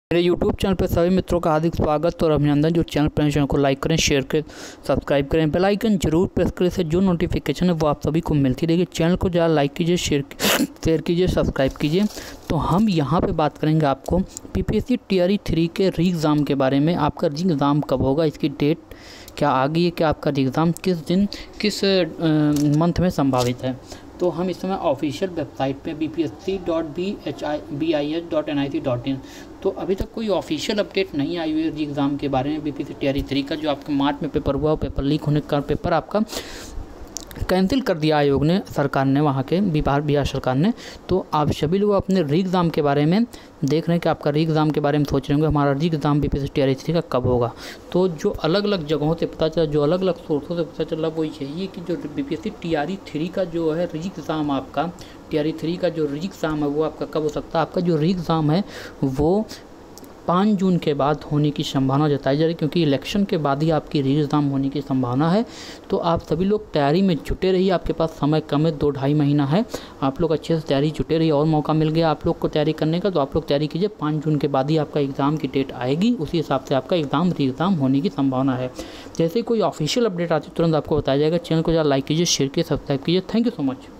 मेरे YouTube channel पर सभी मित्रों का हार्दिक स्वागत और अभिनंदन। जो चैनल पर चैनल को लाइक करें, शेयर करें, सब्सक्राइब करें, बेल आइकन जरूर प्रेस करें, से जो नोटिफिकेशन है वो आप सभी को मिलती रहेगी। चैनल को ज़्यादा लाइक कीजिए, शेयर कीजिए, सब्सक्राइब कीजिए। तो हम यहाँ पे बात करेंगे आपको PPSC Tier 3 के री एग्ज़ाम के बारे में। आपका री एग्ज़ाम कब होगा, इसकी डेट क्या आ गई है, क्या आपका री एग्ज़ाम किस दिन किस मंथ में संभावित है। तो हम इस समय ऑफिशियल वेबसाइट पे bpsc.bis.nic.in, तो अभी तक कोई ऑफिशियल अपडेट नहीं आई हुई है री एग्ज़ाम के बारे में। BPSC Tier 3 का जो आपके मार्च में पेपर हुआ, पेपर लीक होने का पेपर आपका कैंसिल कर दिया आयोग ने, सरकार ने, वहाँ के बिहार सरकार ने। तो आप सभी लोग अपने री एग्ज़ाम के बारे में देख रहे हैं कि आपका री एग्ज़ाम के बारे में सोच रहे होंगे हमारा री एग्ज़ाम BPSC Tier 3 का कब होगा। तो जो अलग अलग जगहों से पता चला, जो अलग अलग सोर्सों से पता चला, वो यही है कि जो BPSC Tier 3 का जो है री एग्ज़ाम, आपका Tier 3 का जो री एग्ज़ाम है वो आपका कब हो सकता है। आपका जो री एग्ज़ाम है वो 5 जून के बाद होने की संभावना जताई जा रही है, क्योंकि इलेक्शन के बाद ही आपकी री एग्ज़ाम होने की संभावना है। तो आप सभी लोग तैयारी में जुटे रहिए। आपके पास समय कम है, 2-2.5 महीना है। आप लोग अच्छे से तैयारी जुटे रहिए। और मौका मिल गया आप लोग को तैयारी करने का, तो आप लोग तैयारी कीजिए। 5 जून के बाद ही आपका एग्ज़ाम की डेट आएगी, उसी हिसाब से आपका एग्ज़ाम री एग्ज़ाम होने की संभावना है। जैसे कोई ऑफिशियल अपडेट आती है तुरंत आपको बताया जाएगा। चैनल को ज़्यादा लाइक कीजिए, शेयर कीजिए, सब्सक्राइब कीजिए। Thank you so much.